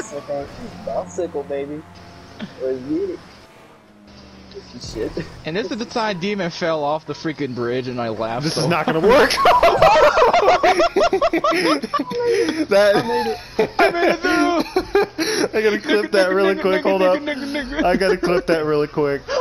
Okay, bicycle, baby. Let's get it. Shit. And this is the time Demon fell off the freaking bridge and I laughed. This so is not gonna work. I made it. I made it through! I gotta clip that really quick. Hold up. I gotta clip that really quick.